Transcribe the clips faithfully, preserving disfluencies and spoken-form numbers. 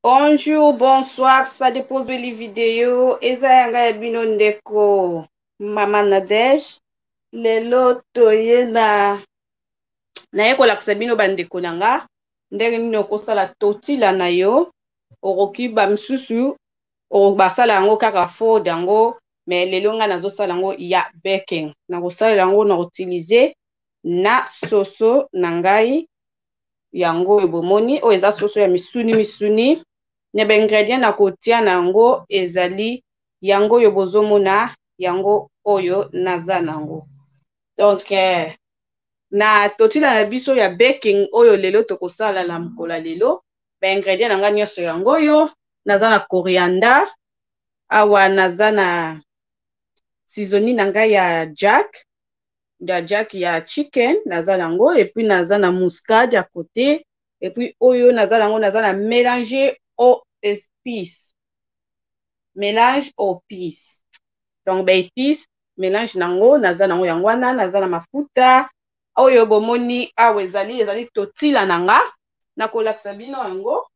Bonjour, bonsoir, ça dépose les vidéos. Eza yanga ya bino ndeko Mama Nadege. Lelo toye na naye kolakisa bino bandeko nanga ndenge nini okosala totila na yo okoki ba misusu basala yango kaka fode yango, mais lelo nga nazosala yango ya baking. Nakosala yango na utiliser na soso na ngai yango ebomoni o eza soso ya misuni misuni. Ne ba ingrédient na kotia na yango ezali yango oyo bozomona yango oyo naza nango. Donc eh, na totila na biso ya baking oyo lelo tokosala na mkola lelo ba ingrédient na nga nyonso yango oyo naza na coriander, awa naza na seasoning na nga ya jack ya jack ya chicken naza nango, et puis naza na muscade à côté, et puis oyo naza nango naza na mélanger aux épices, mélange aux épices. Donc ba épices mélange nango naza nango yango wana, naza na mafuta oyo bomoni awa ezali ezali totila nanga na kolakisa bino yango.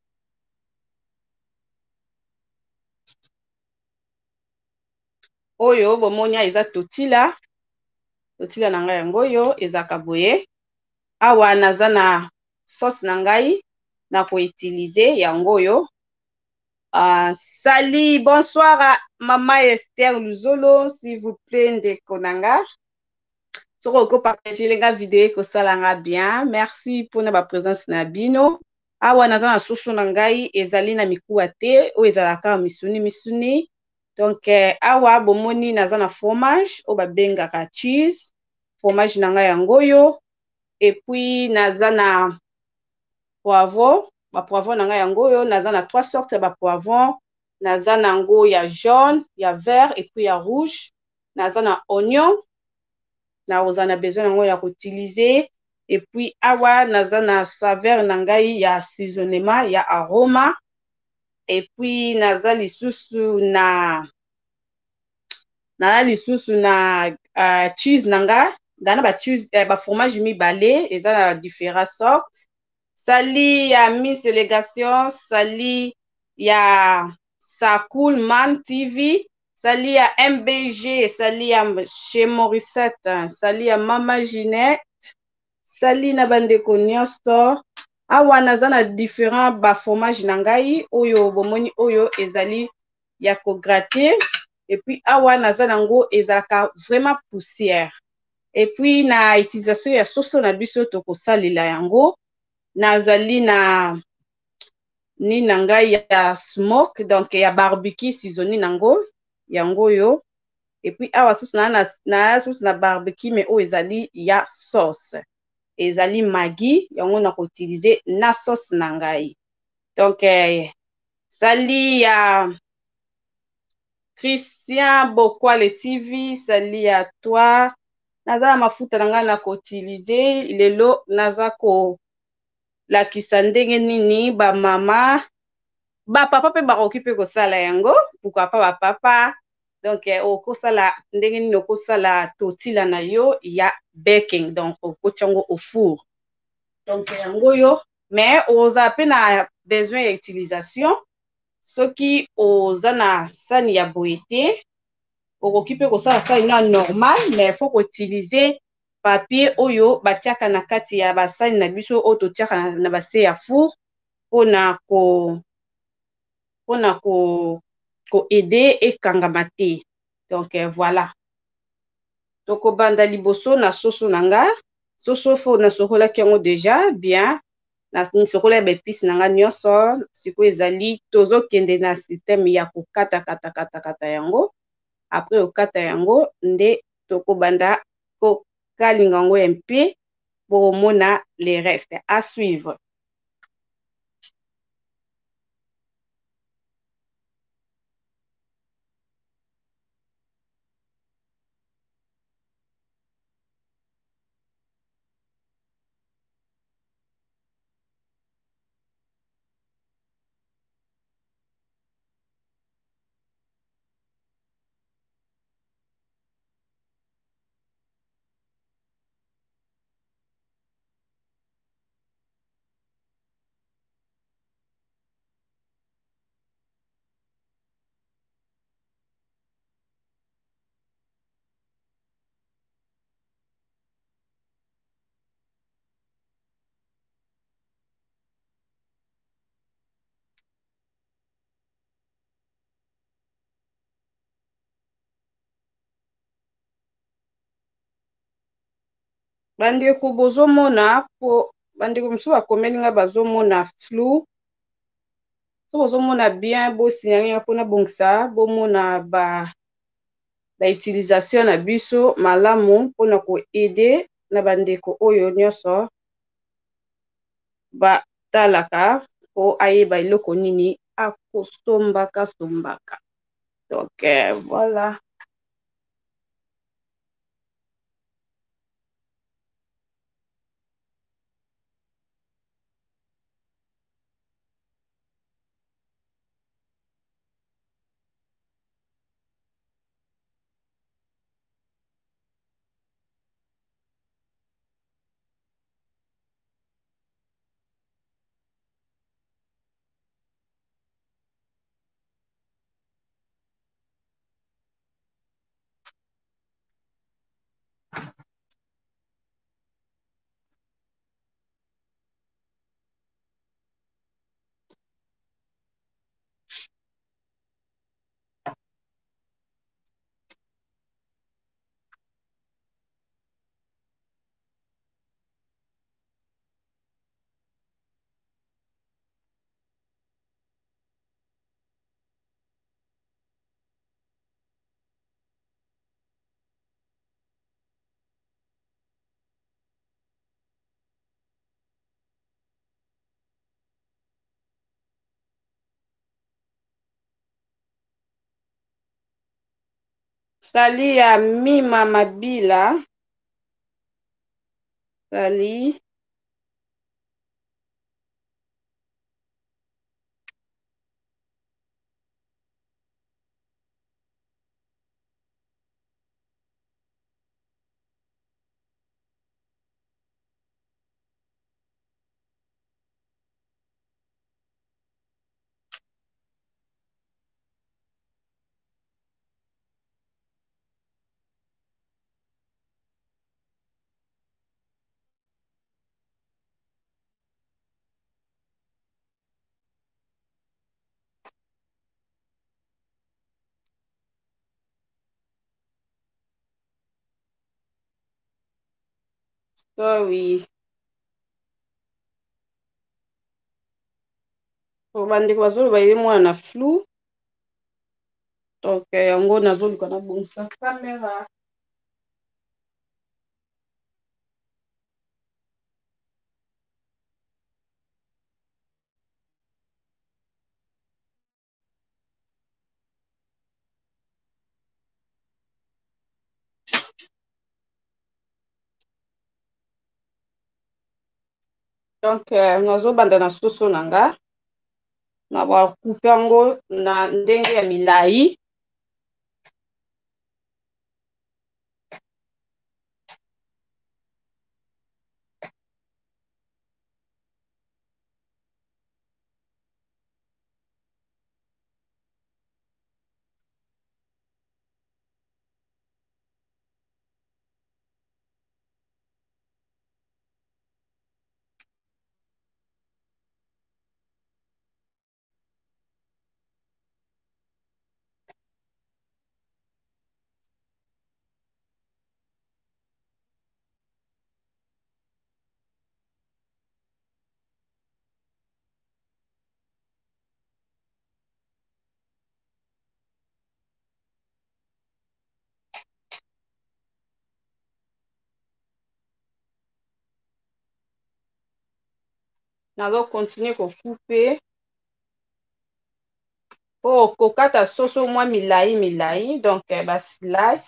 Oyo bomoni eza totila totila na ngai yango oyo ezaka boye. Awa naza na sauce na ngai na ko utiliser yango oyo. Uh, Sali, bonsoir Mama Esther Luzolo, s'il vous plaît ndeko nanga. Soko ko partager lenga vidéo ko salanga bien. Merci pour na ba présence na bino. Awa naza na soso na ngai ezali na mikuwa te o ezalaka misuni misuni. Donc eh, awa bomoni naza na fromage o babengaka cheese, fromage na ngai yango yo, et puis naza na poivron, ba poivron na ngai yango yo, naza na trois sortes ba poivron, naza na ngo ya jaune, ya vert et puis ya rouge, naza na oignon, na oza na besoin nango ya utiliser, et puis awa naza na saveur na ngai ya assaisonnement ya aroma, et puis naza lisusu na na lisusu na uh, cheese nanga ngana ba cheese eh, ba fromage mibale eza na différentes sortes. Sali ya Miss Délégation, sali ya Sakul Man T V, sali ya M B G, sali ya chez Morissette, sali ya Mama Ginette, sali na bandeko nyonso. Awa naza na différents ba fromage na ngai oyo bomoni oyo ezali ya ko gratter, et puis awa naza nango ezalaka vraiment poussière, et puis na utilisation ya soso na biso tokosalela yango nazali na ni na ngai ya smoke, donc ya barbecue seasoning nango yango yo, et puis awa soso na na, na soso na barbecue mais o ezali ya sauce ezali Maggi yango na ko utiliser na sauce na ngai. Donc eh, sali ya Christian Bokwale T V, sali ya toi. Naza na mafuta na ngai na ko utiliser lelo, naza ko lakisa ndenge nini ba mama ba papa pe bakoki pe kosala yango, pourquoi pas ba papa. Donc eh, okosala ndenge nini okosala totila na yo ya baking, donc okotiango au four. Donc yango yo, mais oza pe na besoin ya utilisation soki oza na sani ya boye te okoki pe kosala sani na normal, mais faut utiliser papier oyo batiaka na kati ya basani na biso oyo totiaka na, na base ya four pona ko pona ko ko aider ekangama te. Donc eh, voilà. Toko banda liboso na soso nanga, soso fo na sokolaki yango déjà bien, na sokola ba épices nanga nyonso, siko ezali tozokende na système ya kokata kata kata kata yango. Après okata yango nde toko banda ko kalinga yango un peu pour mona les restes à suivre. bandeko bozomona po bandeko mosusu bakomeli nga bazomona flou so bozomona bien bosignali nga mpona bongisa bomona ba ba utilisation na biso malamu mpona koede na bandeko oyo nyonso batalaka po ayeba eloko nini akosombaka sombaka donc euh, voilà. Sali ya Mima Mabila sali sorry po bandeko bazoloba ye mwana na flou donc yango nazoluka na bongisa camera. Donc euh, nazobanda na soso na nga na bakupe yango na ndenge ya milai nazo continue kokupe po kokata soso mwa milai milai donc eh, ba slice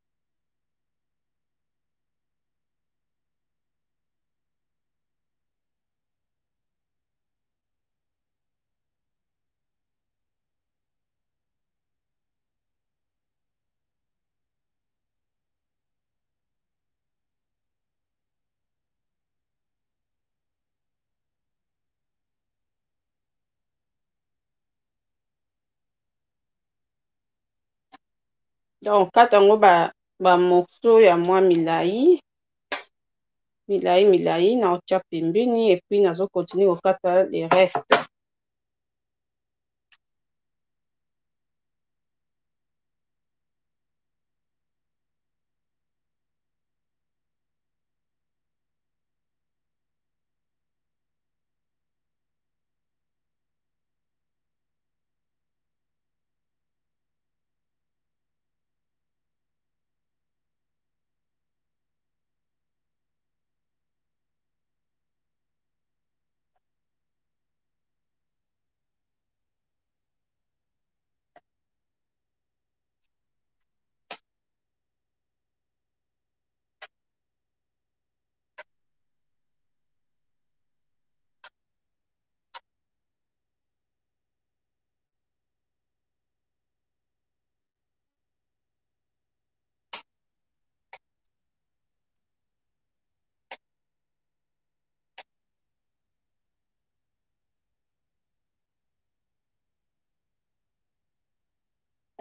donc kata yango ba ba morceau ya mwa milai milai milai na otia pembeni et puis nazo continue kokata le reste.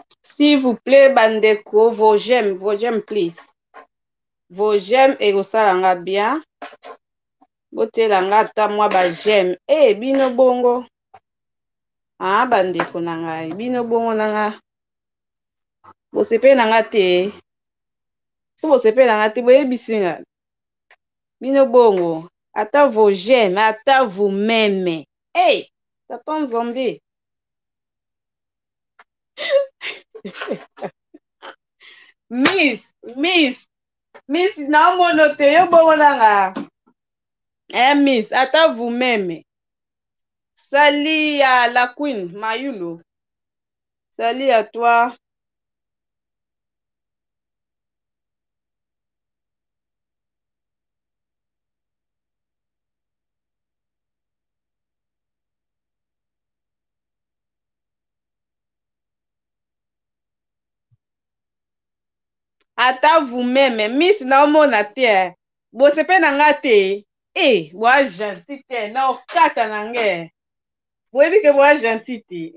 S'il vous plaît, bandeko, vos j'aime, vos j'aime, please. Vos j'aime et osalanga bien. Botelanga ata mwa ba j'aime. Eh, bino bongo. Ah, bandeko na ngai. Bino bongo na nga. Bosepe na nga te. So bosepe na nga te, boyebisi nga. Bino bongo. Ata vos j'aime, ata vous m'aimez. Eh, Satan Zombie. Miss, Miss, Miss, naomono te, yo bongo na nga. Eh, Miss, ata vous m'aimez. Salut à la Queen, Mayulu. Salut à toi. Ata vous-même, Miss naomona te. Bosepe na nga te. Eh, wa gentil te. Na okata na nge. Boyebi ke wa gentil te.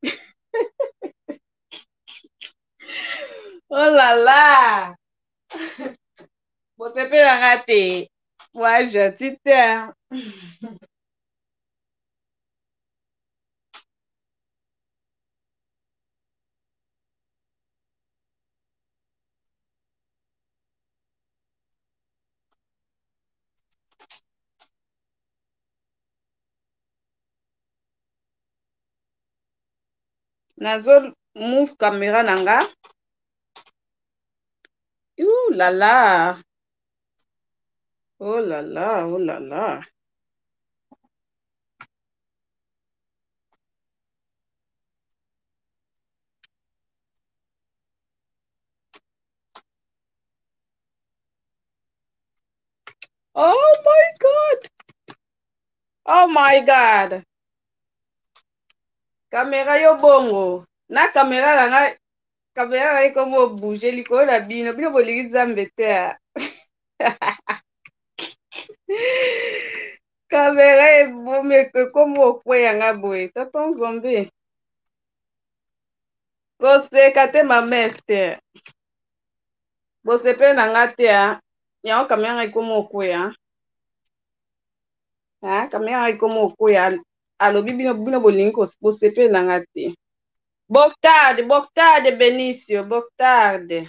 Oh là là. Bosepe na nga te. Wa gentil te. Nazo move caméra na nga. Ouh là là. Oh là là, oh là là. Oh my God. Oh my God. Caméra yo bongo. Na caméra na nga. Caméra na ikomo bouger likolo na bino. Bino bolingi Nzambe te. Caméra ebomi ekomi okweya nga boye. Tonton Zombie. Koseka te mameste. Bosepe na nga te. Yango caméra ekomi okweya. Ah, caméra ikomi okweya. Alobi bino bino bolingi bosepe na nga te. Boctarde, Boctarde Benicio, Boctarde.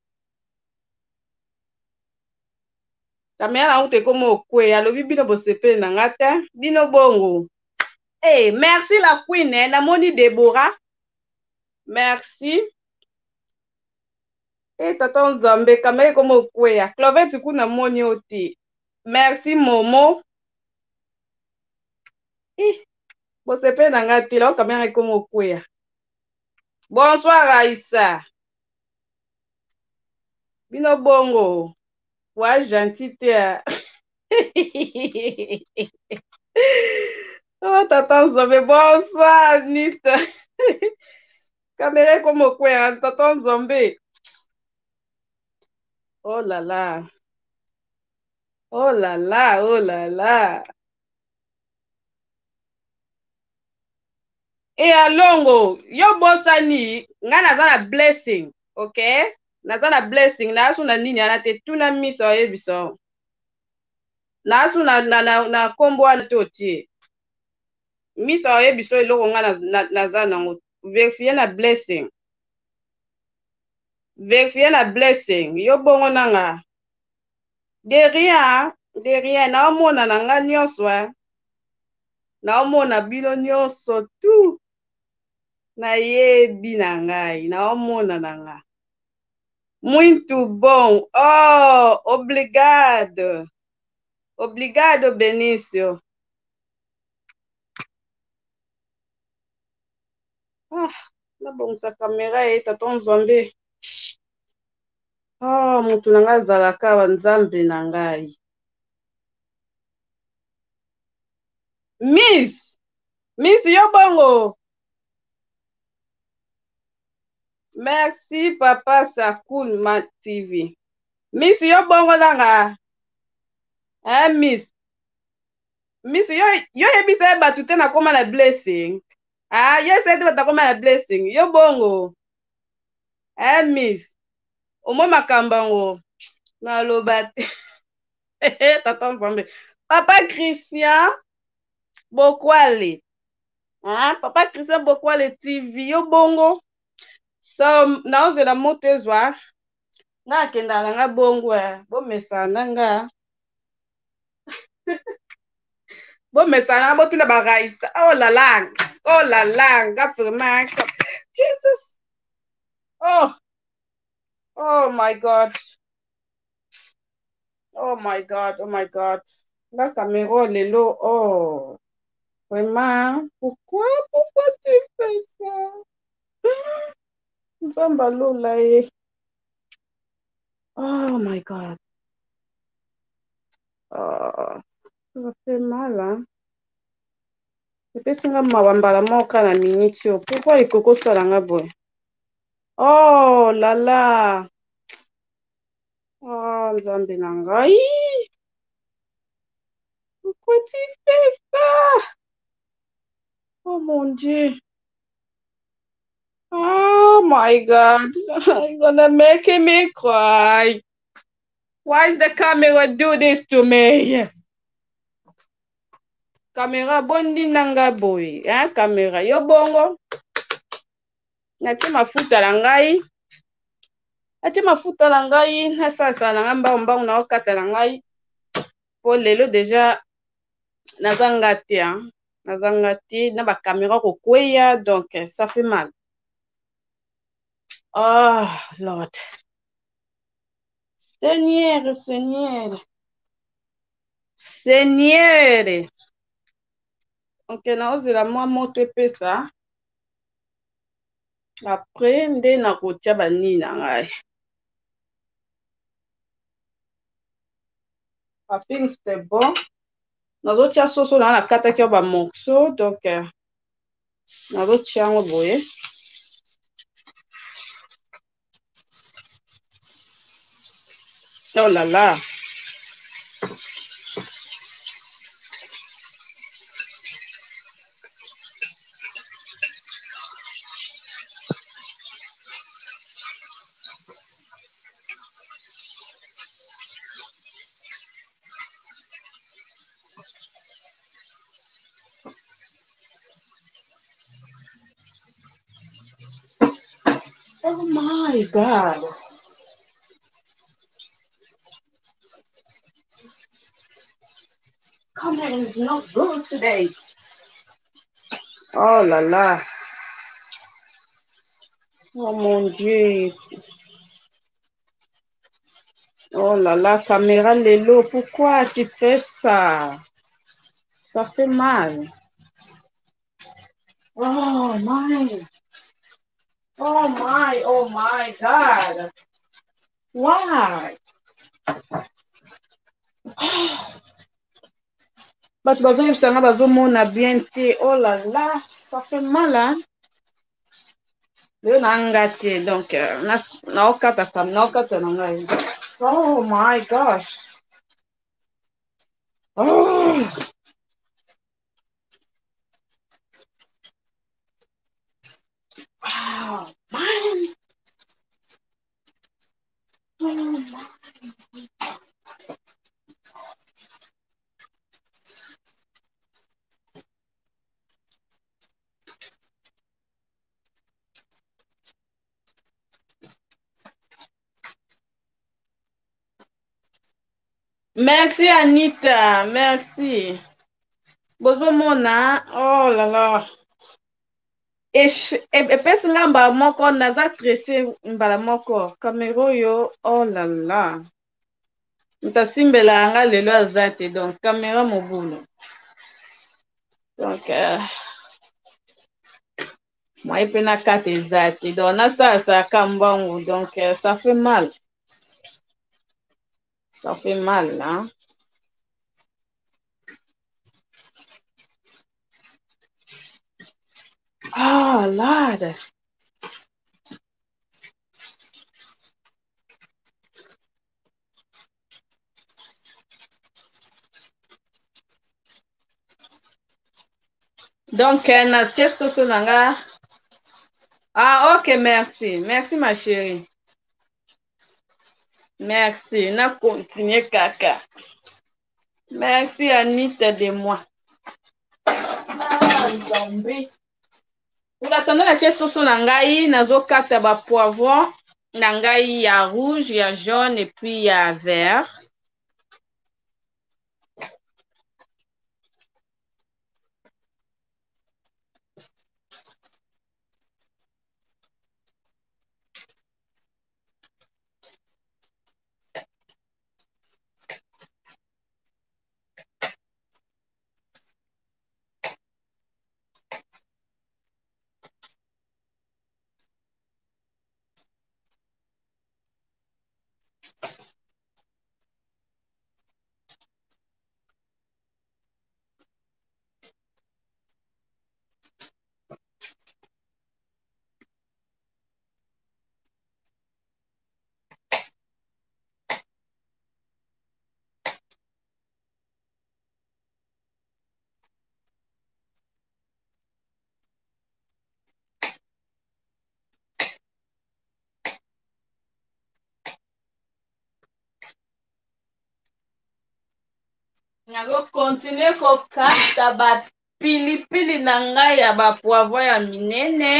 Caméra na nga te ekomi okweya. Alobi bino bosepe na nga te. Bino bongo. Eh, merci la Queen, eh. Namoni Deborah. Merci. Eh, Tonton Nzambe, caméra ekomi okweya. Clovette kuna moni oti. Merci Momo. Eh, bosepe na nga te. La caméra ekomi okweya. Bonsoir Aïssa. Bino bongo. Wa gentil te. Oh, Tonton Nzambe, bonsoir Nita. Caméra comme quoi, Tonton Nzambe. Oh là là. Oh là là, oh là là. Et alongo, yo bosani, nga naza na blessing, okay? Naza na blessing, na asu na nini ana te tuna miso yebiso. Na asu na na na, na kombo ana te otie. Miso yebiso eloko nga naza nango. Verifie na blessing. Verifie na blessing. Yo bongo nanga. De rien, de rien. Naomona na nga nyonso, eh. Naomona bino nyonso tu. Nayebi na ngai. Naomona na nga. Muito bom. Oh, obrigado. Obrigado, Benício. Ah, na bom sa kamera e Tonton Nzambe. Oh, mutu na nga azalaka wa Nzambe na ngai. Miss, Miss yo bongo. Merci papa Sakul Ma T V. Miss yo bongo nanga. Eh Miss. Miss yo yo yebisa batute na koma na blessing. Ah, yo yebisa batute na koma na blessing. Yo bongo. Eh, miss. Omoi makambo yango naloba te. Tata Nzambe. Papa Christian Bokwale. Ah, Papa Christian Bokwale T V yo bongo. So naozela moto ezwa nga akendaka nga bongo bomesana nga bomesana botuna baraisa. Oh la la. Oh la la. Nga vraiment. Jesus. Oh. Oh my God. Oh my God. Oh my God. Nga caméra lelo. Oh. Vraiment. Pourquoi? Pourquoi tu fais ça? Nzamba lola ye. Oh my God. Oh. Ça fait mal, hein? Epesinga mawa mbala moka na miniti yo. Pourquoi ekoko sala nga boye? Oh la la. Oh Nzambe na ngai. Pourquoi tu fais ça? Oh mon Dieu. Oh my God. You're gonna make me cry. Why is the camera do this to me? Camera bondi nanga boy. Hein, camera. Yo bongo. Nati mafuta na ngai. Nati mafuta na ngai. Nasasa na ngamba mbao na okata na ngai. Po lelo déjà nazanga te, hein. Nazanga te na ba caméra ko kweya donc ça fait mal. Oh Lord. Seigneur, Seigneur. Seigneur. Ok, naozela mwa moto epesa. Après nde nakotia bani na ngai. I think c'est bon. Nazotia soso na na kataki ba morceau donc nazotia ngo boye. Oh là là. Oh my God. Come on, it's not good today. Oh là là. Oh mon Dieu. Oh là là, caméra Lelo, pourquoi tu fais ça? Ça fait mal. Oh my. Oh my, oh my God. Why? Bato bazoyebisanga bazomona bien te. Oh là là, ça fait mal, hein? Lelo nanga te, donc naokata kam naokata na ngai. Oh my gosh. Oh. Wow, man. Oh my. Merci Anita, merci. Bozomona, oh là là. Epesi nga mbala moko naza tresse mbala moko kamera oyo. Oh là là. Mutasimbela nga lelo aza te donc kamera mobulu donc euh, moi pe na kata eza te donc nasalasaka mbangu donc euh, ça fait mal, ça fait mal, hein? Ah là. Donc natie soso na nga Ah, ok, merci. Merci, ma chérie. Merci. On a continué, caca. Merci, Anita, de moi. Ah, Nzambe. Pour attendre la pièce sauce na ngai, nazokata ba poivron na ngai ya rouge, ya jaune et puis ya vert. Nazo continue kokata ba pilipili na ngai ya ba poivron ya minene.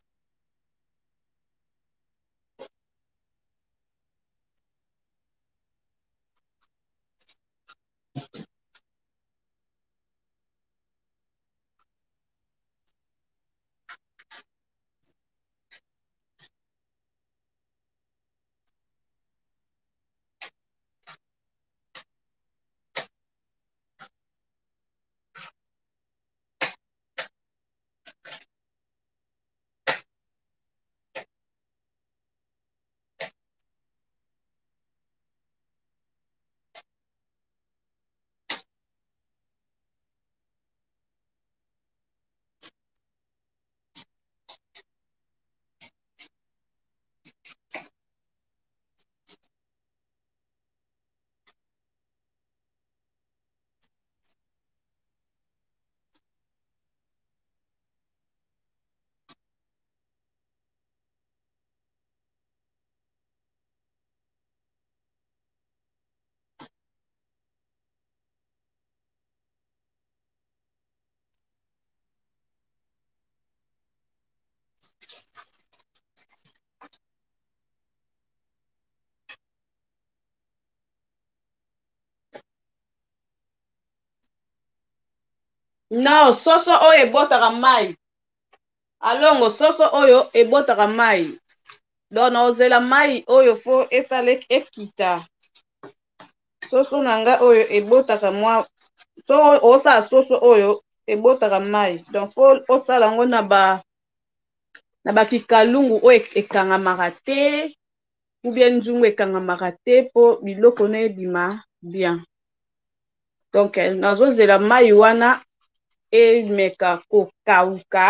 Non, soso oyo ebotaka mai. Alongo soso oyo ebotaka mai. Donc ozela mai oyo fo esala ekita. Soso na nga oyo ebotaka mwa so osala soso oyo ebotaka mai. Donc fo osala yango na ba na bakikalungu oyo ekangamaka te ou bien nzungu ekangamaka te po biloko na ebima bien. Donc nazozela mai wana emeka kokauka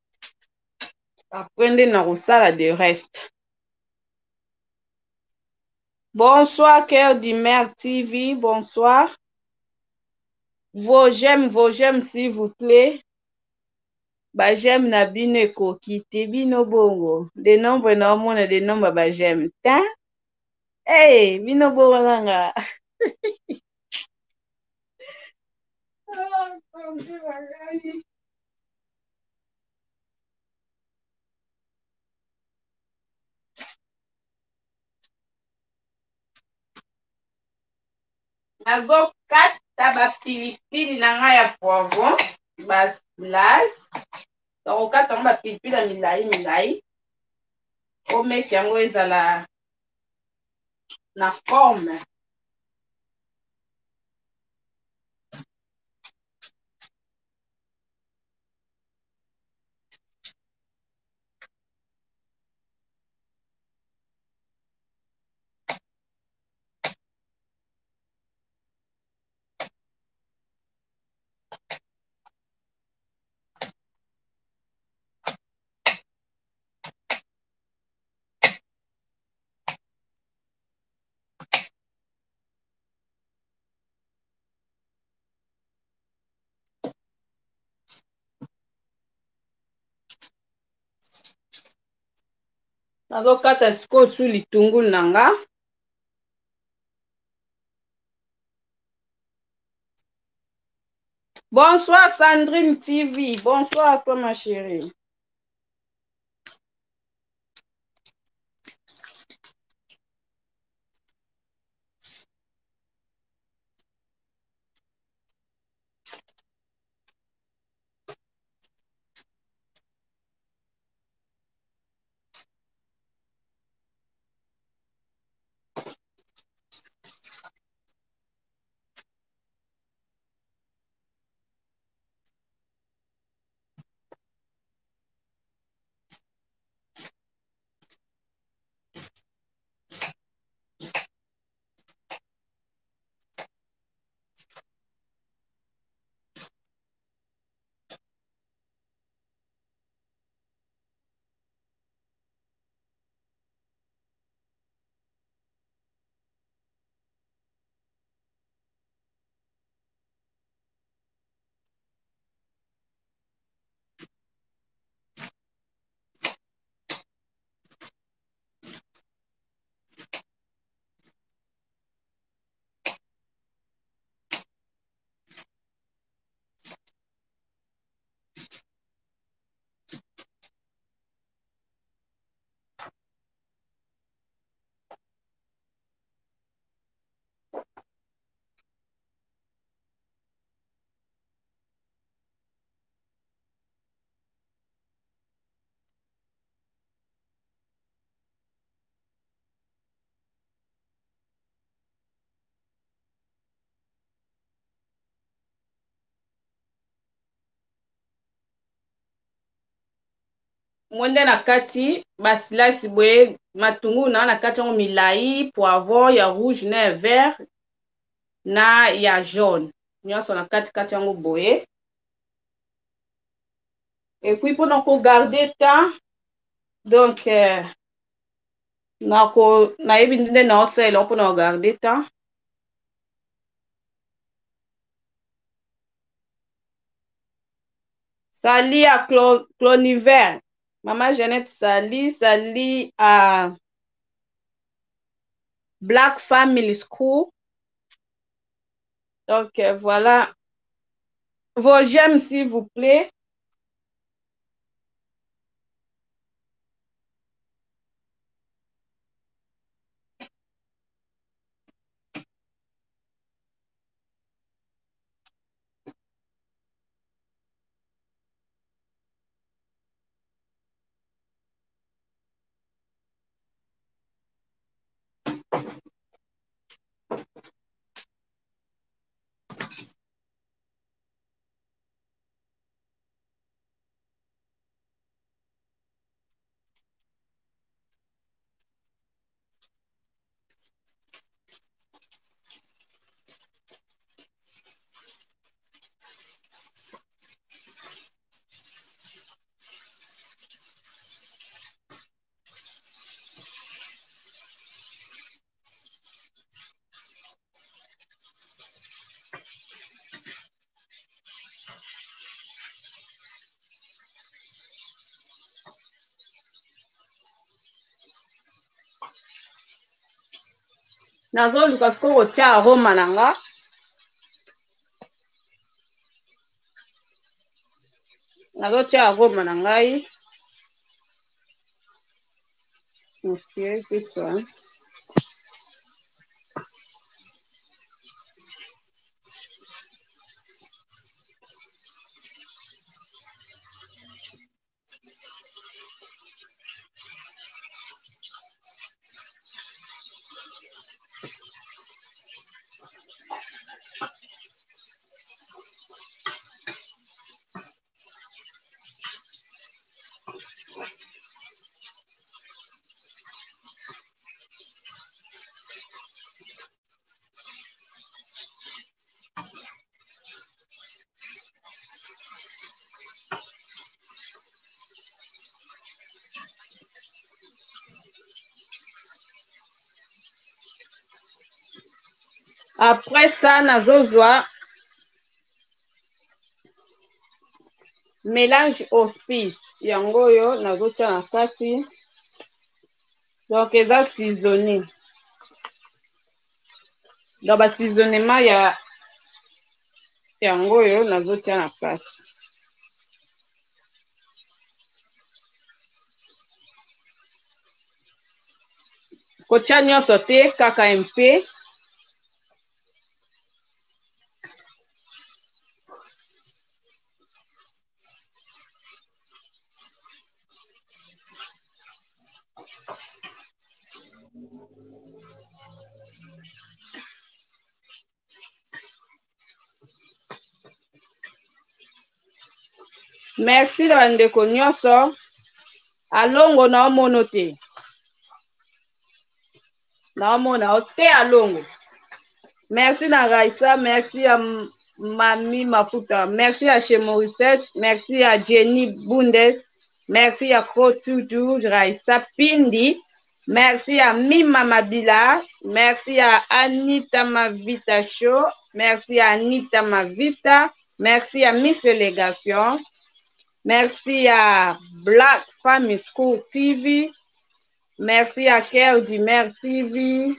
après nde na kosala de reste. Bonsoir Cœur du Mer T V, bonsoir. Vos j'aime, vos j'aime s'il vous plaît. Ba j'aime na bino ekoki te bino bongo. De nombre na omona de nombre ba j'aime. Ta? Hey, bino bongo nanga. Nazokata bapilipili na ngai ya poivron ba slice. Tokokata yango bapilipili ya milayi milayi omeki yango ezala na forme. nazokata sikoyo su litungulu na nga. Bonsoir Sandrine T V, bonsoir à toi ma chérie. Mwende na kati basilasi boye matungulu na na kati yango milai, poivron ya rouge na ya vert na ya jaune nyonso na kati kati yango boye. Et puis mpona ko garder temps donc euh, nako nayebi nde na osalela mpona ko garder temps. Sali à Cloniver, Maman Jeannette Sali, Sali à Black Family School. Donc euh, voilà vos j'aime s'il vous plaît. Nazo luka siko kotia aroma na nga. Nazo tia aroma na ngai. Okay, this one. Après ça, nazozwa mélange hospice yango yo nazotia na kati. Donc eza assaisonné. Donc assaisonnement ya yango oyo nazotia na kati. Kotia nyonso te kaka mpe. Merci na bandeko nyonso. Alongo na omono te. Na omona o te alongo. Merci na Raissa, merci à Mami Mafuta, merci à chez Morissette, merci à Jenny Bundes, merci à Kotudu, Raissa Pindi, merci à Mima Mabila, merci à Anita Mavita Show, merci à Anita Mavita, merci à Miss Délégation, merci à Black Family School T V, merci à Kerr du Maire T V.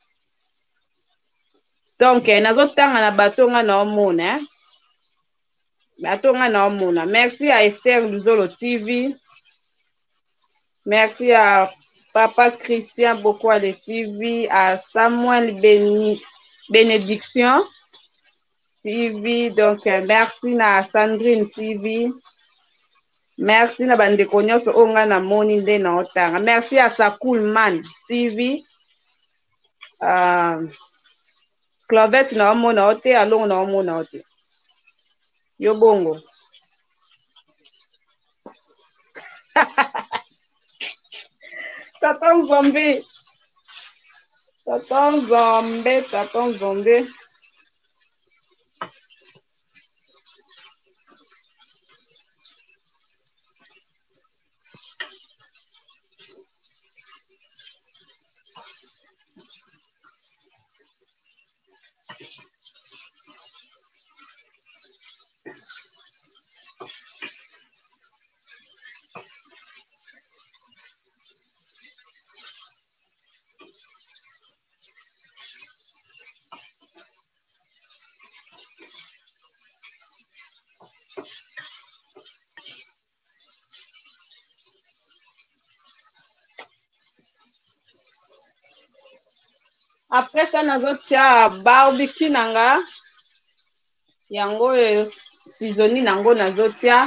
Donc, nazotanga na batonga na omona. Batonga na omona. Merci à Esther Luzolo T V. Merci à Papa Christian Bokwa de T V, à Samuel Béni, Bénédiction T V. Donc, merci à Sandrine T V. Merci na bandeko nyonso onga na moni nde na otanga. Merci à Sakulman T V. Uh, Clovette na omona ote, alongo na omona ote. Yo bongo. Tatan zombie. Tatan zombie, tatan zombie. Après ça, nazotia barbecue nanga. Yango seasoning nango nazotia.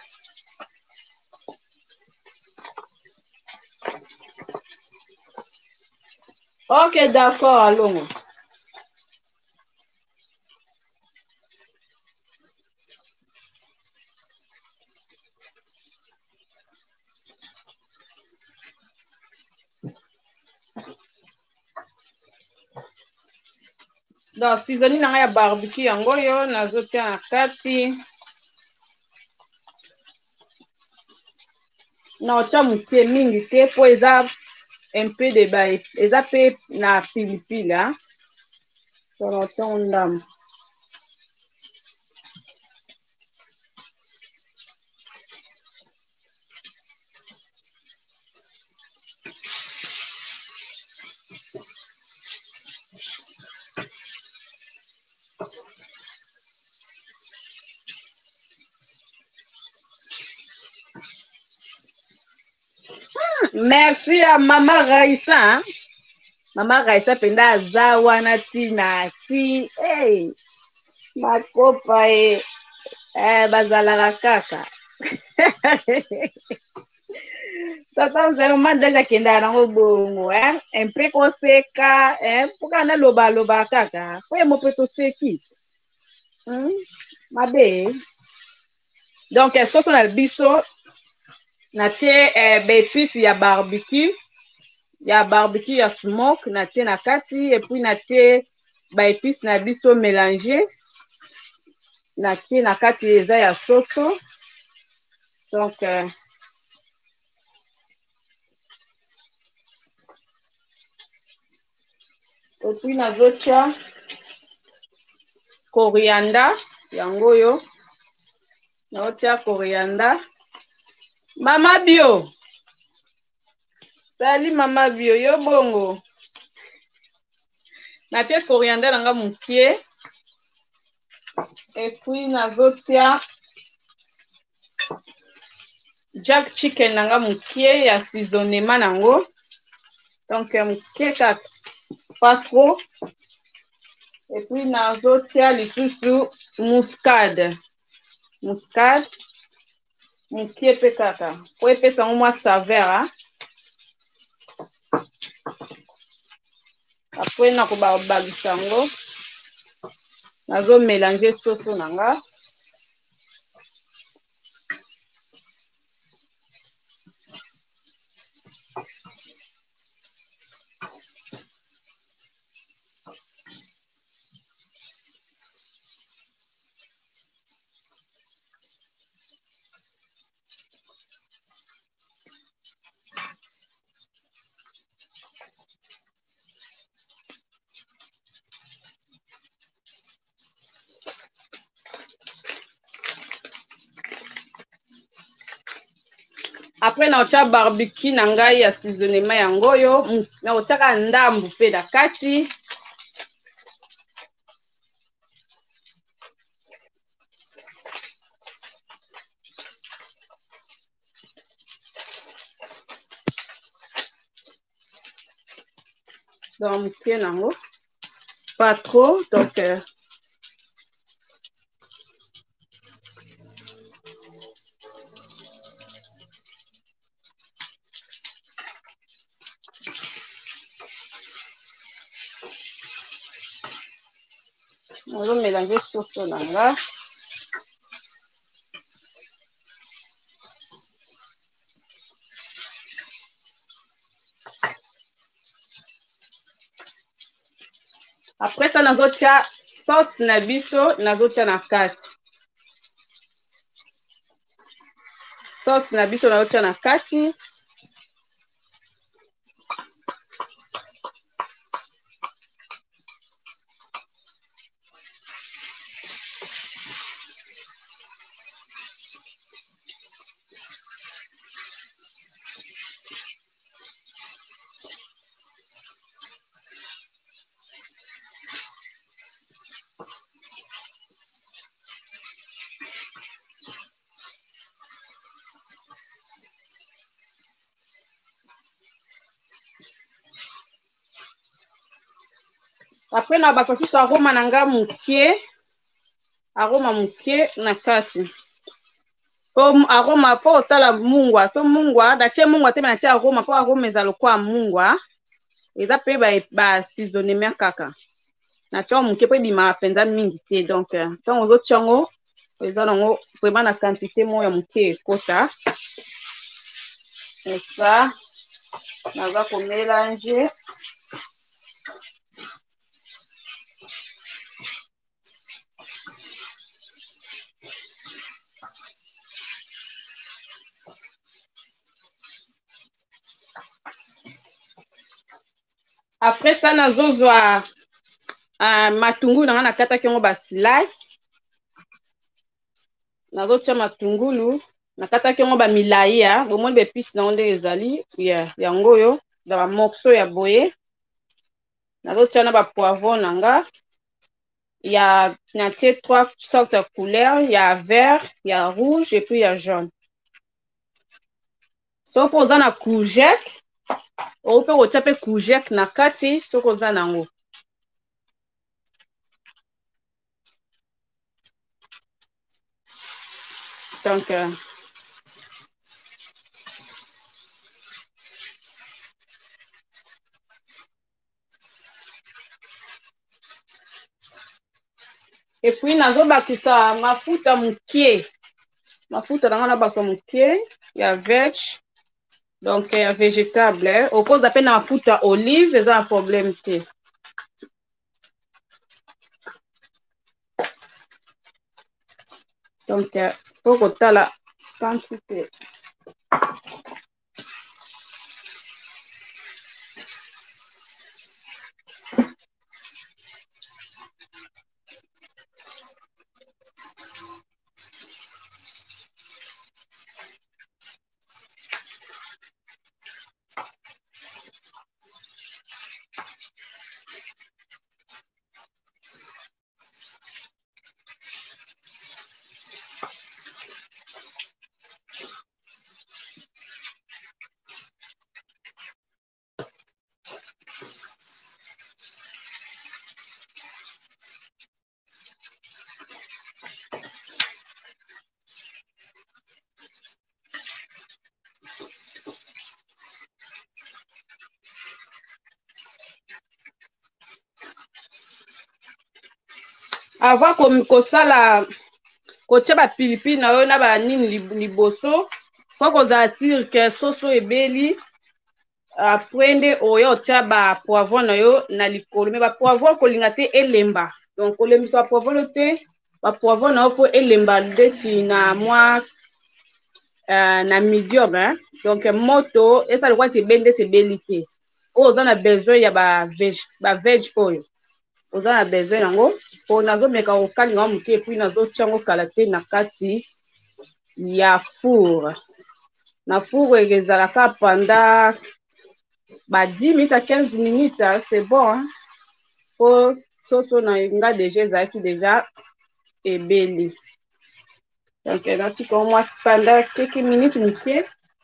Ok, d'accord, allons. Donc, seasoning nanga ya barbecue yango yo nazotia na kati. Na otia muke mingi te po eza un peu de bae. Eza pe na pilipili, hein. So na otia ondam. Merci à Mama Raissa, hein? Mama Raissa penda aza wana tina si hey makopa e eh bazalaka kaka. Tata nzelo mandaza kenda nango bongo, hein? Un peu koseka, hein? Puka na loba loba kaka. Ko mo peto seki. Hmm? Mabe. Donc sauce na biso na tie eh, béfis ya barbecue. Ya barbecue ya smoke na tie na kati et puis na tie ba épices na biso mélangé na tie na kati eza ya soso. Donc euh, et puis nazotia coriander yango yo naotia coriander. Mama bio Sali mama bio yo bongo. Natie coriandre nanga mukie. Et puis nazotia jack chicken nanga mukie ya assaisonnement nango. Donc mukie kaka pas trop. Et puis nazotia lisusu muscade. Muscade mukie pe kaka. Po epesa ngo mwa saveur hein. Après nakobabagisa yango nazo mélanger soso nanga. Après naotia barbecue na ngai ya assaisonnement yango yo naotiaka ndambu pe na kati. Donc mukie nango pas trop donc euh, nazo mélanger soso nanga. Après ça nazotia sauce na biso nazotia na kati. Sauce na biso nazotia na kati. Après na bakasi so aroma nanga mukie. Aroma mukie na kati. Po aroma po otala mungwa. So mungwa datie mungwa te na tia aroma po aroma eza lokwa mungwa. Eza pe ba ba assaisonnement kaka. Na tia mukie pe bima penza mingi te donc tant ozo tiango eza nango vraiment na quantité mo ya mukie ekota. Et ça naza ko mélanger. Après ça nazozwa uh, matungulu nanga nakataki yango ba slice. Nazotia matungulu nakataki yango ba milayi ya bomoni be piece na onde ezali ya yango yo da ba morceau ya boye. Nazotia na ba poivron nanga ya natie trois sortes de couleurs, ya vert, ya rouge et puis ya jaune. Soko oza na courgette ope kotia pe courgette na kati soko oza nango. Donc euh, et puis nazobakisa mafuta mukie. Mafuta nanga na bakisa mukie ya veg. Donc ya végétable. Okoza pe na mafuta olive eza un problème te. Donc faut kotala quantité. avant kosala kotia ba pilipili na yo na ba nini liboso faut kozala sûr que soso ebeli. Après nde oyo otia ba poivron na yo na likolo, mais ba poivron kolinga te elemba, donc olembisa ba poivron te ba poivron na yo po elemba ndeti na mwa uh, na medium hein? Donc moto esa lokwa ti ebeli ndeti ebeli te oyo oza na besoin ya ba veg ba veg oyo oza na besoin yango po nazomeka kokalinga ngo moke epui nazotia yango kala te na kati ya four na four ezalaka pendant ba dix minutes à quinze minutes, c'est bon hein? Po soso na nga déjà ezalaki déjà ebeli, donc natika moi pendant quelques minutes moke.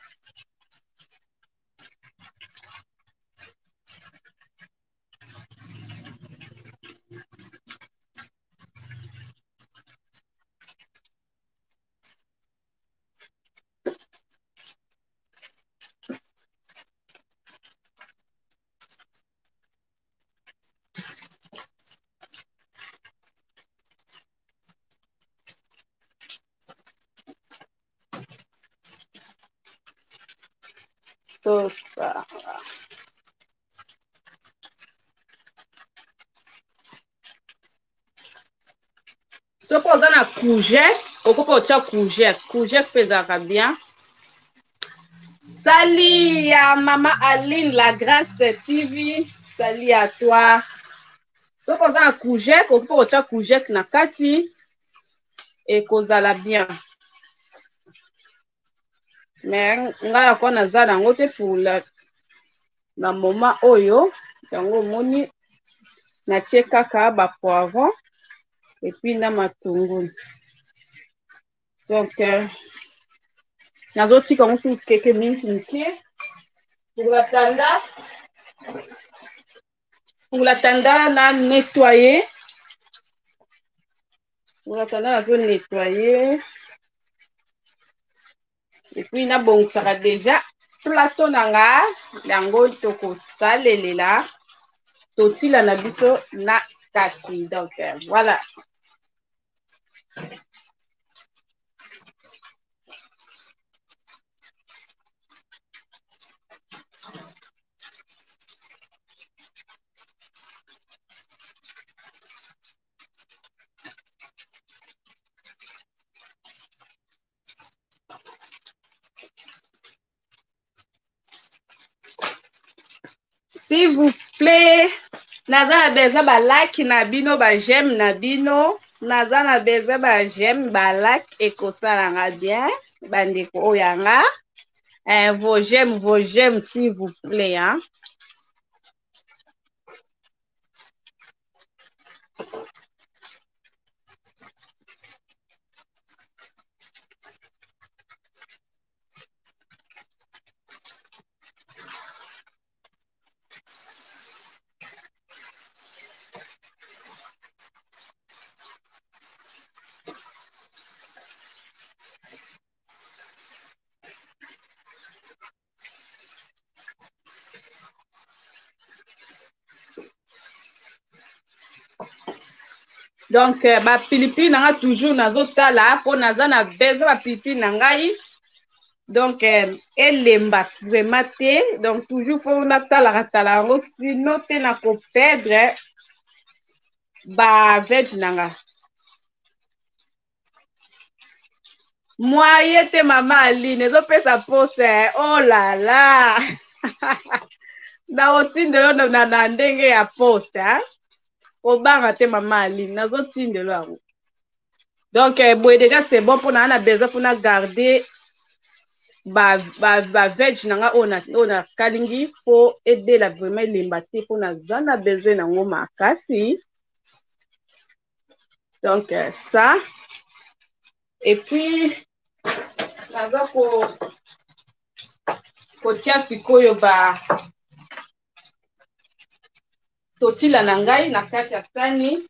So, ça. Soki oza na courgette okoki otia courgette courgette mpe ezalaka bien. Sali ya mama Aline la Grâce T V, sali à toi. Soki oza na courgette okoki otia courgette na kati ekozala bien, mais ngai akwa naza nango te pour la na moment oyo, yango omoni natie kaka ba poivron et puis na matungulu, donc euh, nazotika ngo tout quelques minutes moke pour la tanda pour la tanda na nettoyer pour la tanda nazo nettoyer et puis nabongisaka déjà plateau na nga yango tokosalelela totila na biso na kati, donc euh, voilà. S'il vous plaît, naza na besoin ba like na bino ba j'aime na bino, naza na besoin ba j'aime ba like ekosalanga bien bandeko oyanga eh, vos j'aime vos j'aime s'il vous plaît hein. Donc euh, ba pilipili nanga toujours nazotala po naza na besoin ba pilipili na ngai, donc euh, elemba vraiment te, donc toujours faut natalaka tala yango sino te na ko perdre ba veg nanga. Moye te mama Aline ezopesa pose, oh la la na otindelo na na ndenge ya poste hein? Obanga te mama Aline nazotindelo yango, donc euh, boye déjà c'est bon pour na na besoin pour na garder ba ba ba veg nanga ona ona kalingi faut aider la vraiment elemba te pour na zana besoin nango makasi, donc euh, ça et puis naza ko kotia sikoyo ba totila na ngai na kati ya sani.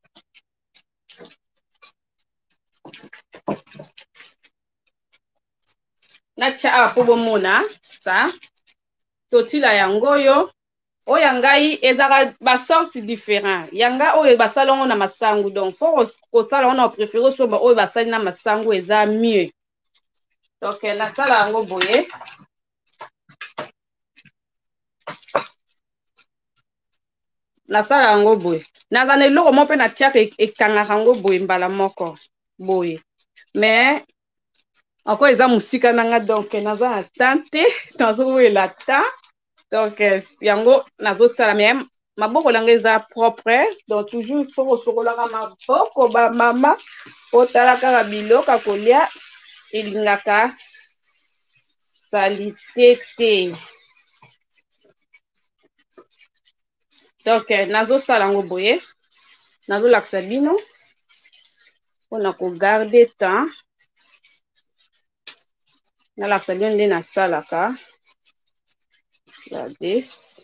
Natia awa po bomona sa totila yango yo oyo ya ngai ezaka basorte différent yanga oyo basala yango na masangu donc fo kosala yango na opréféré osomba oyo basali na masangu eza mieux donc nasala yango boye nasala yango boye naza na eloko mo mpe natiaka ekangaka yango boye mbala moko boye mais encore eza mosika nanga donc naza na temps te nazowela temps donc yango nazosala mais maboko nanga eza propre donc toujours fo kosokolaka maboko bamama otala kaka biloko kolia elingaka salite te donc nazosala yango boye nazolakisa bino mpona kogarde temps nalakisa bino nde nasalaka des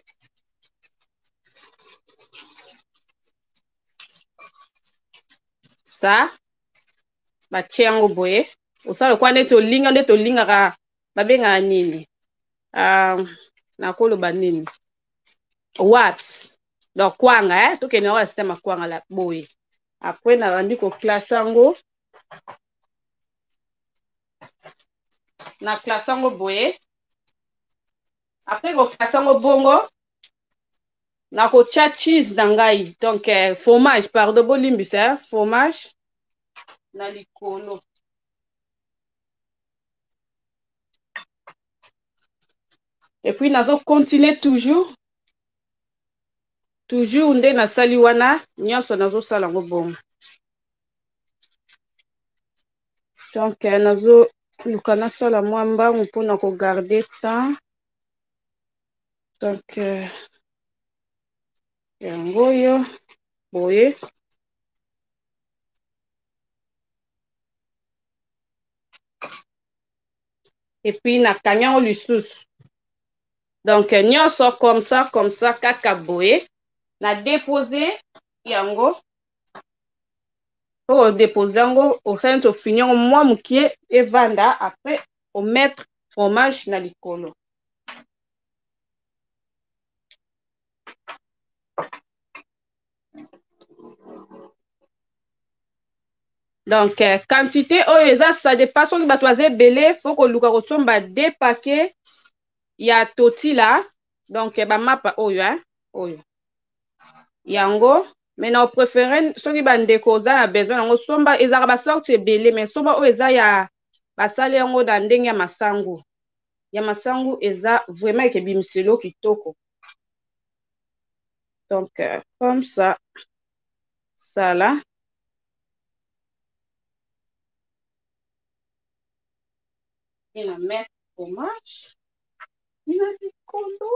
sa batie yango boye osala kwa ndeti olinga ndeti olingaka babengaka nini uh, nakoloba nini wat donc kwanga eh? tokende yango ya systeme ya kwanga la boye apres nabandi koklasse yango na klasse yango boye apres koklasse yango bongo nakotia cheese na ngai donc eh, fromage pardon bolimbisa eh? fromage na likolo et puis nazo continue toujours toujours nde nasali wana nyonso nazosala yango bongo donc eh, nazoluka nasala mwa mbangu mpona kogarde temps donc eh, yango oyo boye et puis nakanga yango lisusu donc eh, nyonso comme ça comme ça kaka boye na dépose yango po dépose yango osali neti ofini yango mwa mokie evanda après omettre fromage na likolo donc eh, quantité oyo eza ça dépend soki bato baza ebele fo koluka kosomba deux paquet ya totila donc eh, bamapa oyo eh, oyo yango mais na opréféré soki bandeko oza na besoin yango somba ezalaka basorte ebele mais somba oyo eza ya basali yango na ndenge ya masangu ya masangu eza vraiment ekebimiselo kitoko donc euh, comme ça sala ina mettre fromage na likolo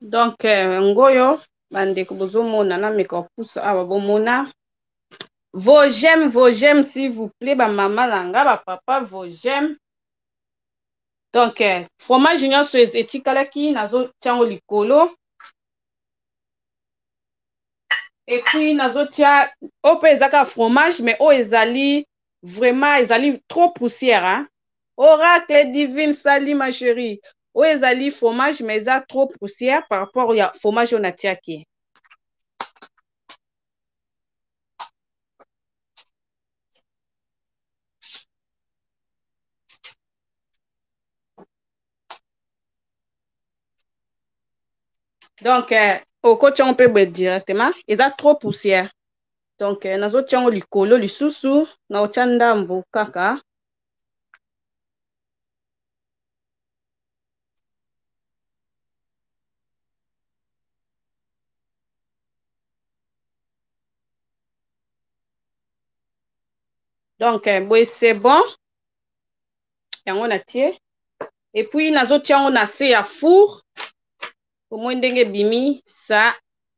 Donc euh, ngoyo bandeko bozomona na meka pusa awa bomona vos j'aime vos j'aime s'il vous plaît ba mama nanga ba papa vos j'aime. Donc euh, fromage nyonso etikalaki nazo tiango likolo. Et puis nazotia o pe ezaka fromage mais o ezali vraiment ezali trop poussière hein. Oracle divine sali ma chérie. O ezali fromage mais eza trop poussière par rapport au fromage on atiaki. Donc euh, au coach on peut directement eza trop poussière. Donc euh, nazo tiango likolo lisusu na otia ndambo kaka. Donc euh, boy c'est bon. Yango na tie. Et puis nazo tiango na se ya four. Au moins ndenge bimi ça.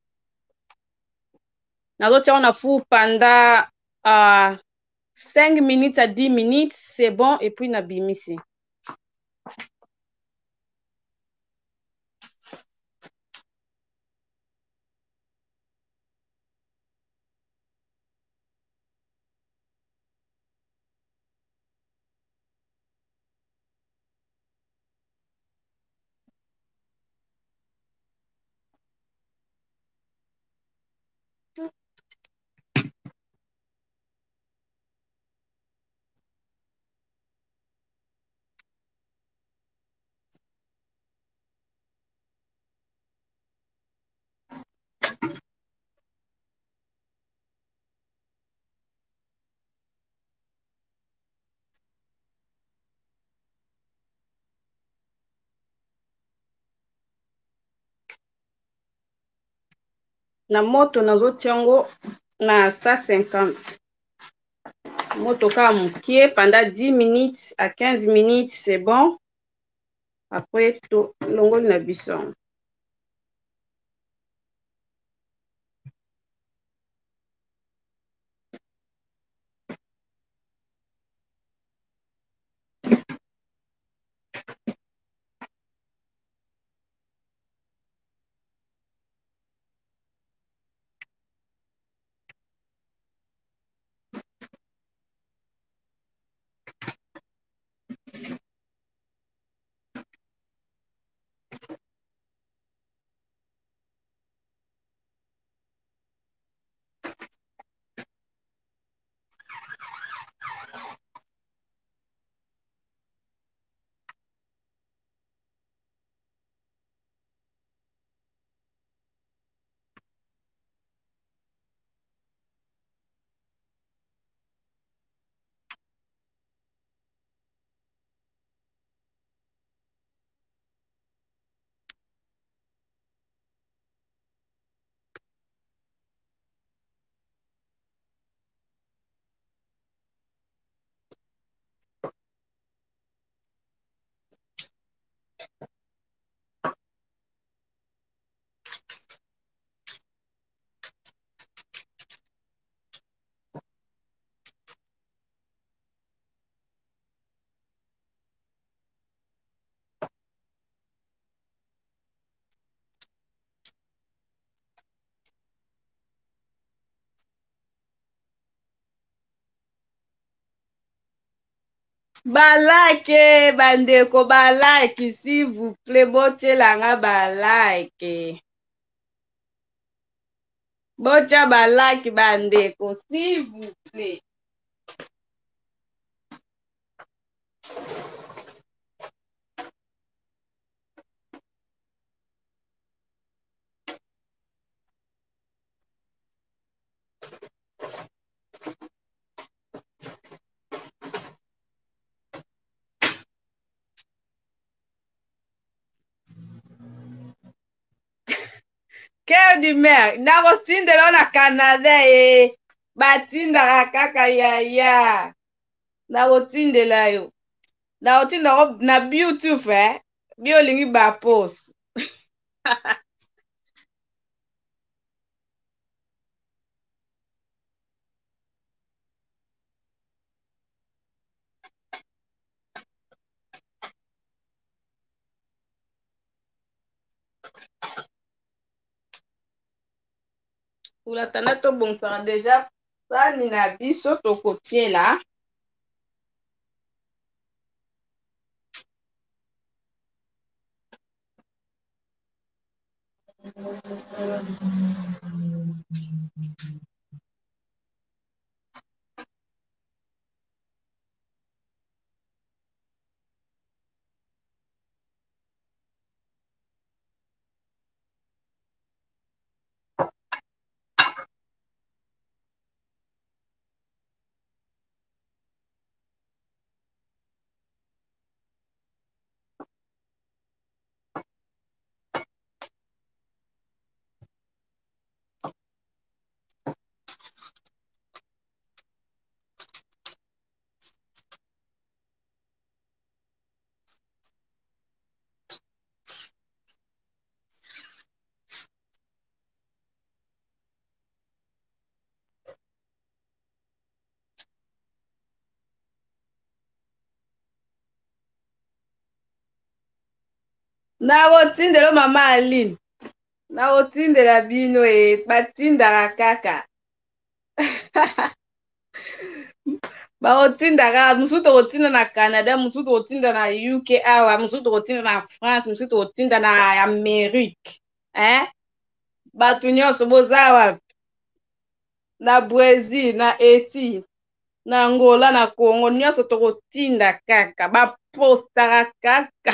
Nazo tiango na four pendant uh, cinq minutes à dix minutes, c'est bon et puis na bimisi. Na moto nazo tiango na cent cinquante. Moto ka mukie pendant dix minutes à quinze minutes, c'est bon. Après to longoli na biso. Balake bandeko balake s'il vous plaît botielanga balake. Botia balake bandeko s'il vous plaît. Cœur du mer, nakotindela na Canada e batindaka kaka yaya. Nakotindela yo. Nakotindela na YouTube eh. Biolingi ba post. Ulatana tobongisaka deja sani na biso tokotiela nakotindela mama Aline nakotindela bino e batindaka kaka bakotindaka mosusu tokotinda na Canada mosusu tokotinda na U K awa mosusu tokotinda na France mosusu tokotinda na Amerique eh? Bato nyonso boza wapi na Brésil na Haïti na Angola na Congo nyonso tokotinda kaka bapostaka kaka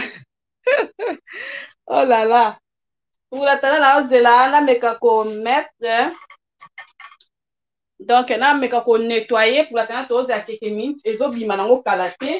oh là là ulatana naozela nameka kometre donc nameka konettoye ulatana tozela keke minute ezobima nango kala te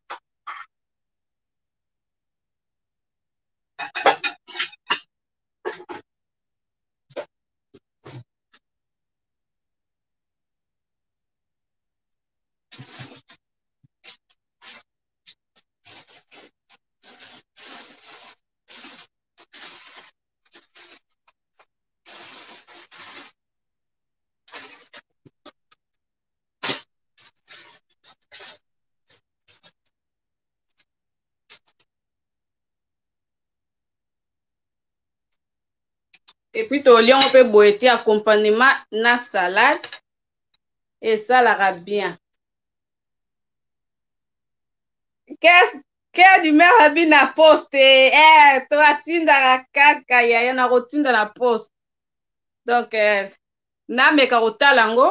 et puis toliango mpe boye te accompagnement na salade esalaka bien kere du mer abi na poste eh, toatindaka kaka yaya na kotinda na poste donc eh, nameka kotala yango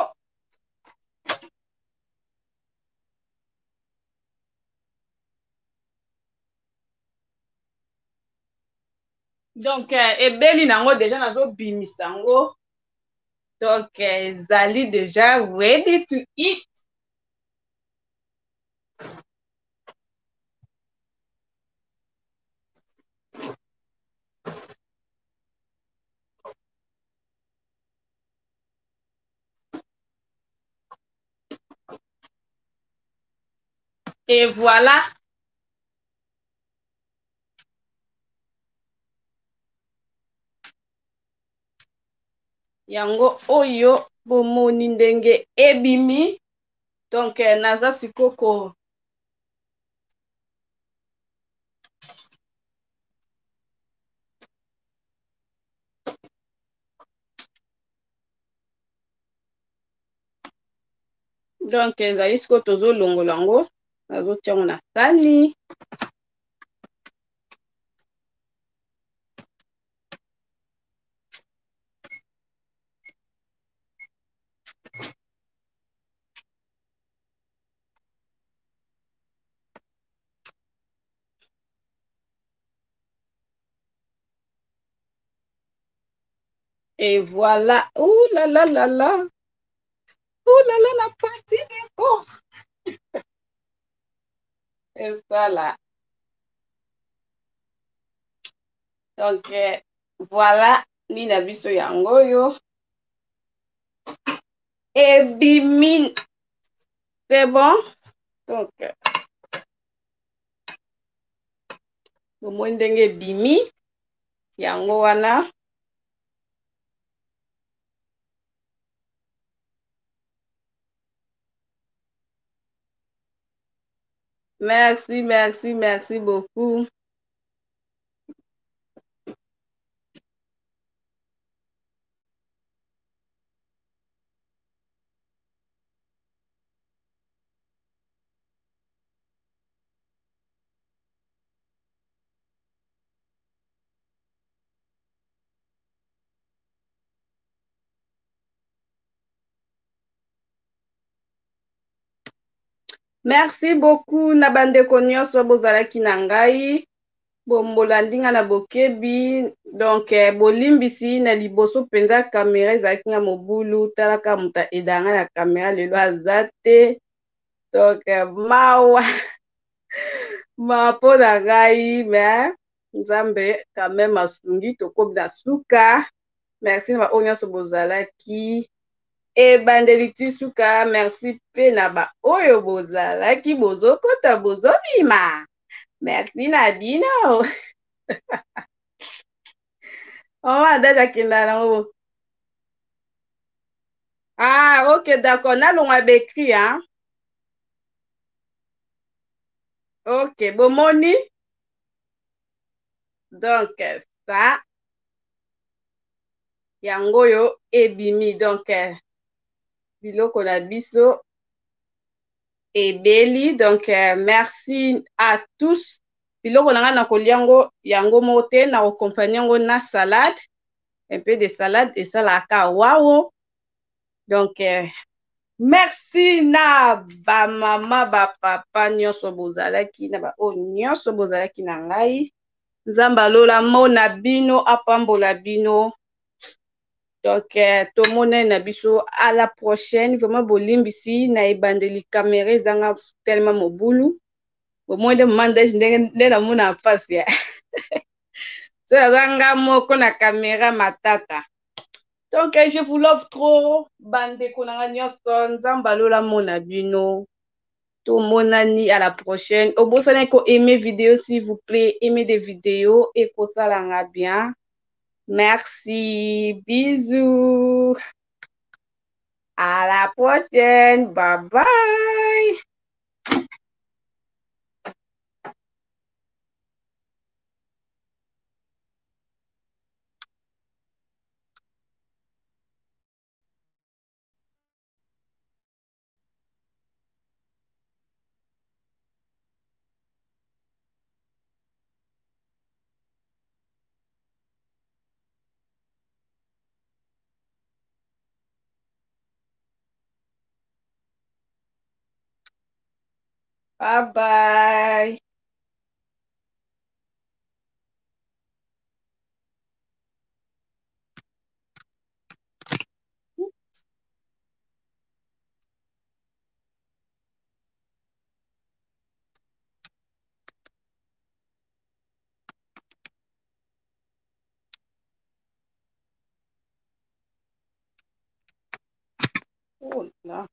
donc eh, ebeli nango deja nazobimisa yango donc eh, ezali deja ready to eat et voilà yango oyo bomoni ndenge ebimi donc eh, naza sikoko donc ezali siko tozolongola yango nazotiango na sani et voilà ouh là là là là ouh là là la partie des corps et ça là donc eh, voilà ni na biso yango oyo ebimi c'est bon donc bomoi ndenge ebimi yango wana merci merci merci beaucoup Merci beaucoup na bandeko nyonso bozalaki na ngai. Bombolandi nga na bokebi. Donc eh, bolimbisi na liboso penza kamera ezalaki nga mobulu. Talaka muta edanga na kamera lelo aza te. Donc eh, mawa mapo na ngai mais nzambe quand même asungi tokomi na suka. Merci na ba oyo nyonso bozalaki. Ebandeli ti suka merci pe na ba oyo bozalaki bozokota bozobima. Merci na bino. Mama dada kenda nango. Ah, ok, d'accord. Nalongwa bekri, hein? Ok, bomoni. Donc, ça, yango yo ebimi. Donc, biloko na biso ebeli. Donc, merci à tous. Biloko na nga na koliango yango mote na okompagnie yango na salade. Un peu de salade et ça la kawawo. Donc, euh, merci na ba mama ba papa nyonso bozalaki na ba o nyonso bozalaki na ngai. Nzamba lola mona bino apambola bino. Donc, euh, tout le monde na biso à la prochaine. Vraiment bolimbisi na ebandeli caméra zanga tellement mobulu. Au moins de mandage ndenge na mona passe ya. So zanga moko na caméra matata. Donc, je vous love trop. Bande konanga nyonso. Nzamba lola mona bino. Tout monani à la prochaine. Au beau ko aimer vidéo s'il vous plaît. Aimez des vidéos et ko salanga bien. Merci. Bisous. À la prochaine. Bye bye. Bye bye. Oh là.